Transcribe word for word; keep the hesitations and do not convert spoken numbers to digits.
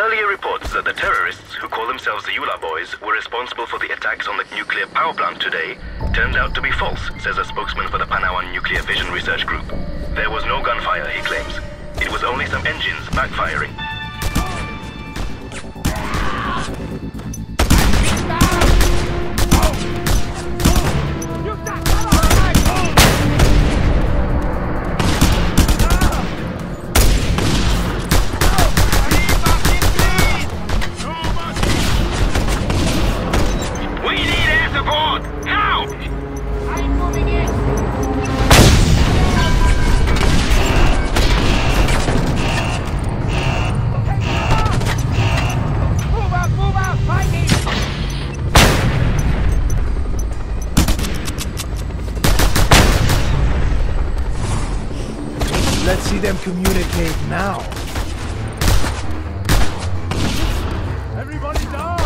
Earlier reports that the terrorists, who call themselves the Yula Boys, were responsible for the attacks on the nuclear power plant today turned out to be false, says a spokesman for the Panawan Nuclear Fission Research Group. There was no gunfire, he claims. It was only some engines backfiring. Let's see them communicate now. Everybody down!